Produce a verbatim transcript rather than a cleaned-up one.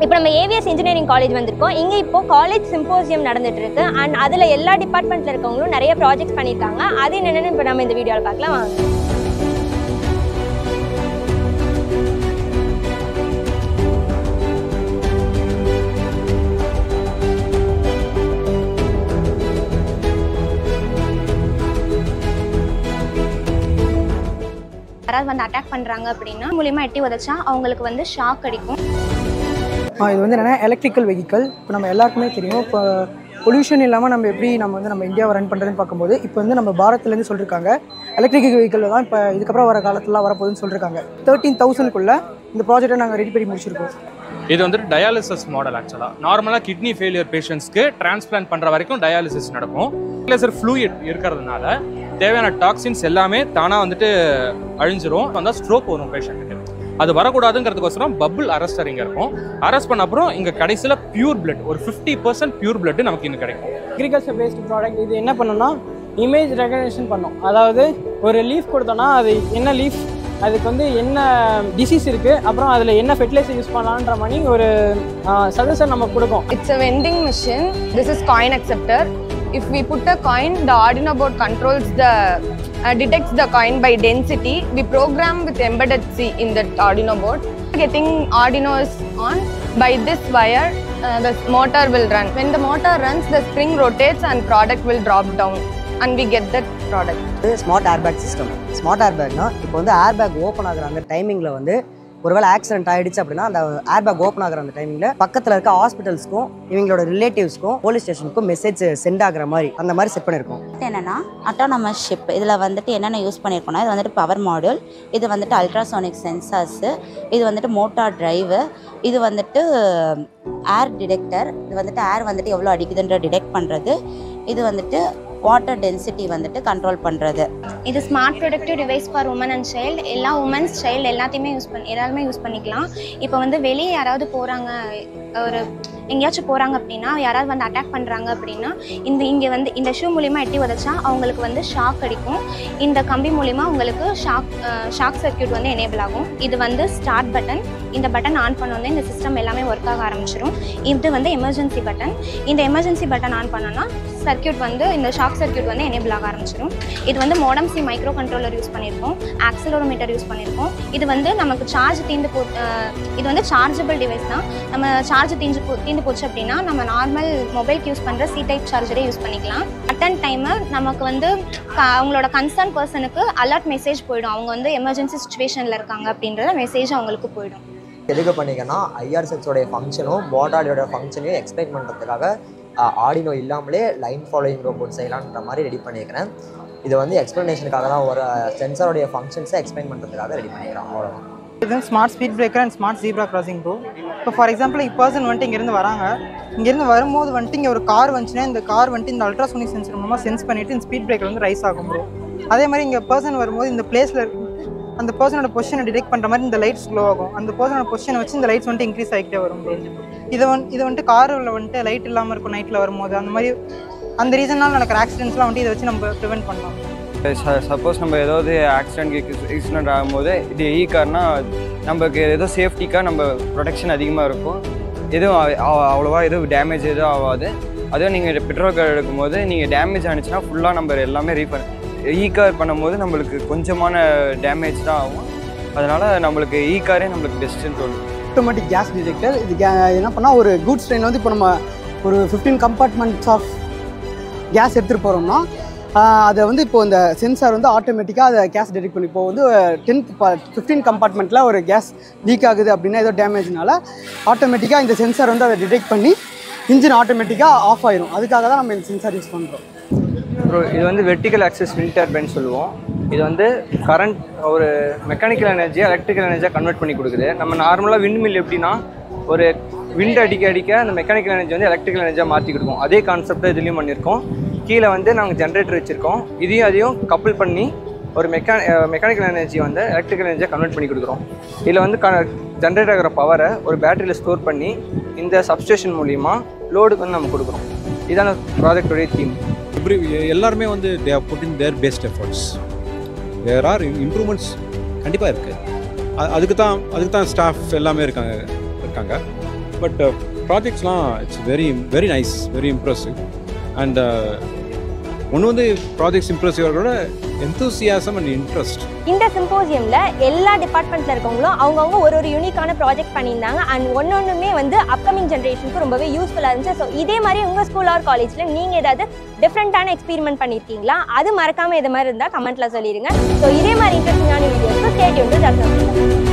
இப்போ நம்ம AVS engineering college வந்திருக்கோம். இங்கே இப்போ காலேஜ் சிம்போசியம் நடந்துட்டு இருக்கு. அண்ட் அதில் எல்லா டிபார்ட்மெண்ட்டில் இருக்கவங்களும் நிறைய ப்ராஜெக்ட்ஸ் பண்ணியிருக்காங்க. அது என்னென்னு இப்போ நம்ம இந்த வீடியோவில் பார்க்கலாம் வாங்க. யாராவது வந்து அட்டாக் பண்ணுறாங்க அப்படின்னா மூலியமாக எட்டி உதச்சா அவங்களுக்கு வந்து ஷாக் அடிக்கும். இது வந்து என்னென்னா எலக்ட்ரிக்கல் வெஹிக்கல். இப்போ நம்ம எல்லாருக்குமே தெரியும், இப்போ பொல்யூஷன் இல்லாமல் நம்ம எப்படி நம்ம வந்து நம்ம இந்தியாவை ரன் பண்ணுறதுன்னு பார்க்கும்போது இப்போ வந்து நம்ம பாரத்லேருந்து சொல்லியிருக்காங்க எலக்ட்ரிக்கல் வெஹிக்கிள் தான் இப்போ இதுக்கப்புறம் வர காலத்தில் வரப்போகுதுன்னு சொல்லியிருக்காங்க. தேர்ட்டீன் தௌசண்ட்குள்ளே இந்த ப்ராஜெக்டை நாங்கள் ரெடி பண்ணி முடிச்சிருக்கோம். இது வந்துட்டு டயாலிசிஸ் மாடல். ஆக்சுவலாக நார்மலாக கிட்னி ஃபெயிலியர் பேஷண்ட்ஸ்க்கு டிரான்ஸ்பிளான்ட் பண்ணுற வரைக்கும் டயாலிசிஸ் நடக்கும். சார் ஃப்ளூயிட் இருக்கிறதுனால தேவையான டாக்ஸின்ஸ் எல்லாமே தானாக வந்துட்டு அழிஞ்சிரும். வந்தால் ஸ்ட்ரோக் வரும் பேஷண்ட்டுக்கு. அது வரக்கூடாதுங்கிறதுக்கோசரம் பபுள் அரெஸ்டர் இங்கே இருக்கும். அரெஸ்ட் பண்ண அப்புறம் இங்கே கடைசியில் பியூர் பிளட் ஒரு ஃபிஃப்டி பர்சன்ட் பியூர் பிளட் நமக்கு இன்னும் கிடைக்கும். அக்ரிகல்ச்சர் பேஸ்டு ப்ராடக்ட் இது என்ன பண்ணோம்னா இமேஜ் ரெகக்னிஷன் பண்ணோம். அதாவது ஒரு லீஃப் கொடுத்தோன்னா அது என்ன லீஃப், அதுக்கு வந்து என்ன டிசீஸ் இருக்குது, அப்புறம் அதில் என்ன ஃபெர்டிலைசர் யூஸ் பண்ணலான்ற மாதிரி ஒரு சஜஷன் நமக்கு கொடுக்கும். It's a vending machine. This is coin acceptor. If we put a coin, the Arduino board controls the uh, detects the coin by density. We program with embedded C in that Arduino board. Getting Arduino is on by this wire, uh, the motor will run. When the motor runs, the spring rotates and product will drop down and we get that product. Smart airbag system. Smart ஏர்பேக்னா இப்போ வந்து airbag open ஆகிற அந்த டைமிங்கில் வந்து ஒருவேளை accident ஆகிடுச்சு அப்படின்னா அந்த ஏர்பேக் ஓப்பன் ஆகிற அந்த டைமிங்கில் பக்கத்தில் இருக்க ஹாஸ்பிட்டல்ஸ்க்கும் இவங்களோட ரிலேட்டிவ்ஸ்க்கும் போலீஸ் ஸ்டேஷனுக்கும் மெசேஜ் சென்ட் ஆகிற மாதிரி அந்த மாதிரி செட் பண்ணியிருக்கோம். என்னென்னா அட்டானமஸ் ஷிப். இதில் வந்துட்டு என்னென்ன யூஸ் பண்ணியிருக்கோம்னா இது வந்துட்டு பவர் மாடியூல், இது வந்துட்டு அல்ட்ராசோனிக் சென்சார்ஸு, இது வந்துட்டு மோட்டார் டிரைவு, இது வந்துட்டு ஏர் டிடெக்டர், இது வந்துட்டு ஏர் வந்துட்டு எவ்வளோ அடிக்குதுன்ற டிடெக்ட் பண்ணுறது, இது வந்துட்டு வாட்டர் டென்சிட்டி வந்துட்டு கண்ட்ரோல் பண்ணுறது. இது smart productive device for woman and child. எல்லா உமன்ஸ் சைல்டு எல்லாத்தையுமே யூஸ் பண்ணி எல்லாருமே யூஸ் பண்ணிக்கலாம். இப்போ வந்து வெளியே யாராவது போகிறாங்க, ஒரு எங்கேயாச்சும் போகிறாங்க அப்படின்னா யாராவது வந்து அட்டாக் பண்ணுறாங்க அப்படின்னா இந்த இங்கே வந்து இந்த ஷூ மூலிமா எட்டி உதச்சா அவங்களுக்கு வந்து ஷாக் அடிக்கும். இந்த கம்பி மூலிமா உங்களுக்கு ஷாக் ஷாக் சர்க்யூட் வந்து எனேபிள் ஆகும். இது வந்து ஸ்டார்ட் பட்டன். இந்த பட்டன் ஆன் பண்ணோன்னே இந்த சிஸ்டம் எல்லாமே ஒர்க் ஆக ஆரம்பிச்சிடும். இது வந்து எமர்ஜென்சி பட்டன். இந்த எமர்ஜென்சி பட்டன் ஆன் பண்ணோன்னா சர்க்யூட் வந்து இந்த ஷாக் சர்க்யூட் வந்து எனேபிள் ஆக ஆரம்பிச்சிடும். இது வந்து modem C microcontroller use பண்ணியிருக்கோம், ஆக்சிலரோமீட்டர் யூஸ் பண்ணியிருக்கோம். இது வந்து நமக்கு சார்ஜ் தீந்து போ இது வந்து சார்ஜபிள் டிவைஸ் தான். நம்ம சார்ஜ் தீஞ்சு போ தீந்து போச்சு அப்படின்னா நம்ம நார்மல் மொபைலுக்கு யூஸ் பண்ணுற சி டைப் சார்ஜரே யூஸ் பண்ணிக்கலாம். அட்டன் டைமு நமக்கு வந்து அவங்களோட கன்சர்ன் பர்சனுக்கு அலர்ட் மெசேஜ் போயிடும். அவங்க வந்து எமர்ஜென்சி சுச்சுவேஷனில் இருக்காங்க அப்படின்றத மெசேஜ் அவங்களுக்கு போயிடும். எதுக்கு பண்ணிங்கன்னா ஐஆர்எஸ்எக்ஸோடைய ஃபங்க்ஷனும் போர்டாலியோட ஃபங்க்ஷனையும் எக்ஸ்பிளைன் பண்ணுறதுக்காக ஆர்டினோ இல்லாமலே லைன் ஃபாலோயிங் ரோபோட் செய்யலான்ற மாதிரி ரெடி பண்ணியிருக்கிறேன். இது வந்து எக்ஸ்ப்ளனேஷனுக்காக தான் ஒரு சென்சாரோடைய ஃபங்க்ஷன்ஸை எக்ஸ்பிளைன் பண்ணுறதுக்காக ரெடி பண்ணிக்கிறேன். அவ்வளோதான். இது smart speed breaker and smart zebra crossing bro. இப்போ ஃபார் எக்ஸாம்பிள் இப்போ பர்சன் வந்துட்டு இங்கேருந்து வராங்க, இங்கேருந்து வரும்போது வந்துட்டு இங்கே ஒரு கார் வந்துச்சுன்னா இந்த கார் வந்துட்டு இந்த அல்ட்ராசோனிக் சென்சர் மூலமாக சென்ஸ் பண்ணிவிட்டு இந்த ஸ்பீட் பிரேக்கர் வந்து ரைஸ் ஆகும் ப்ரோ. அதே மாதிரி இங்கே பர்சன் வரும்போது இந்த பிளேஸில் அந்த பர்சனோட பொசிஷனை டிடெக்ட் பண்ணுற மாதிரி இந்த லைட்ஸ் க்ளோ ஆகும். அந்த பர்சனோட பொசிஷனை வச்சு இந்த லைட்ஸ் வந்துட்டு இன்க்ரீஸ் ஆகிட்டே வரும் ப்ரோ. இதை வந்து இது வந்துட்டு காரில் வந்துட்டு லைட் இல்லாமல் இருக்கும் நைட்டில் வரும்போது. அந்த மாதிரி அந்த ரீசனால் நடக்கிற ஆக்சிடென்ட்ஸ்லாம் வந்துட்டு இதை வச்சு நம்ம ப்ரிவென்ட் பண்ணலாம். சப்போஸ் நம்ம ஏதாவது ஆக்சிடென்ட் ஆக்சிடென்ட் ஆகும்போது இது இ கார்னா நமக்கு ஏதோ சேஃப்டிக்காக நம்ம ப்ரொடெக்ஷன் அதிகமாக இருக்கும். எதுவும் அவ்வளோவா எதுவும் டேமேஜ் எதுவும் ஆகாது. அதுவும் நீங்கள் பெட்ரோல் கார் எடுக்கும்போது நீங்கள் டேமேஜ் ஆனிச்சுன்னா ஃபுல்லாக நம்ம எல்லாமே ரீஃபண்ட் இ கார் பண்ணும்போது நம்மளுக்கு கொஞ்சமான டேமேஜ் தான் ஆகும். அதனால் நம்மளுக்கு இ காரே நம்மளுக்கு பெஸ்ட்டுன்னு தோணும். Automatic gas detector. இது கே என்ன பண்ணால் ஒரு குட்ஸ் ட்ரெயினில் வந்து இப்போ நம்ம ஒரு ஃபிஃப்டீன் கம்பார்ட்மெண்ட்ஸ் ஆஃப் கேஸ் எடுத்துகிட்டு போகிறோம்னா அதை வந்து இப்போ இந்த சென்சார் வந்து ஆட்டோமேட்டிக்காக அதை கேஸ் டிடெக்ட் பண்ணி இப்போ வந்து டென்த் ஃபிஃப்டீன் கம்பார்ட்மெண்ட்டில் ஒரு கேஸ் லீக் ஆகுது அப்படின்னா ஏதோ டேமேஜ்னால ஆட்டோமேட்டிக்காக இந்த சென்சார் வந்து அதை டிடெக்ட் பண்ணி இன்ஜின் ஆட்டோமேட்டிக்காக ஆஃப் ஆயிரும். அதுக்காக தான் நம்ம இந்த சென்சார் யூஸ் பண்ணுறோம். அப்புறம் இது வந்து வெர்டிக்கல் ஆக்சஸ் விண்ட் டர்பைன் சொல்லுவோம். இது வந்து கரண்ட் ஒரு மெக்கானிக்கல் எனர்ஜியாக எலக்ட்ரிக்கல் எனர்ஜியாக கன்வெர்ட் பண்ணி கொடுக்குது. நம்ம நார்மலாக விண்ட் மில் எப்படின்னா ஒரு விண்ட் அடிக்க அடிக்க அந்த மெக்கானிக்கல் எனர்ஜி வந்து எலக்ட்ரிக்கல் எனர்ஜியாக மாற்றி கொடுக்கும். அதே கான்செப்டை இதுலேயும் பண்ணியிருக்கோம். கீழே வந்து நாங்கள் ஜென்ரேட்டர் வச்சுருக்கோம். இதையும் அதையும் கப்புள் பண்ணி ஒரு மெக்கா மெக்கானிக்கல் எனர்ஜி வந்து எலக்ட்ரிக்கல் எனர்ஜியாக கன்வெர்ட் பண்ணி கொடுக்குறோம். இதில் வந்து க ஜென்ரேட் ஆகிற பவரை ஒரு பேட்டரியில் ஸ்டோர் பண்ணி இந்த சப்ஸ்டேஷன் மூலிமா லோடுக்கு வந்து நம்ம கொடுக்குறோம். இதான ப்ராஜெக்டோடைய தீம். எல்லாருமே வந்து they are putting their best efforts. There are improvements கண்டிப்பாக இருக்குது. அதுக்கு தான் அதுக்கு தான் ஸ்டாஃப் எல்லாமே இருக்காங்க இருக்காங்க பட் ப்ராஜெக்ட்ஸ்லாம் it's very very nice, very impressive. And ஒன்று வந்து ப்ராஜெக்ட்ஸ் இம்ப்ரெசிவோட எந்தூசியாசம் அண்ட் இன்ட்ரெஸ்ட். இந்த சிம்போசியமில் எல்லா டிபார்ட்மெண்ட்டில் இருக்கவங்களும் அவங்கவுங்க ஒரு ஒரு யூனிக்கான ப்ராஜெக்ட் பண்ணியிருந்தாங்க. அண்ட் ஒன்று ஒன்றுமே வந்து அப்கமிங் ஜென்ரேஷனுக்கு ரொம்பவே யூஸ்ஃபுல்லாக இருந்துச்சு. ஸோ இதே மாதிரி உங்கள் ஸ்கூல் ஆர் காலேஜில் நீங்கள் ஏதாவது டிஃப்ரெண்ட்டான எக்ஸ்பீரிமெண்ட் பண்ணியிருக்கீங்களா? அது மறக்காமல் இது மாதிரி இருந்தால் கமெண்ட்டில் சொல்லிடுங்க. ஸோ இதே மாதிரி இன்ட்ரெஸ்டிங்கான வீடியோஸ்க்கு ஸ்டே டியூன்ட்.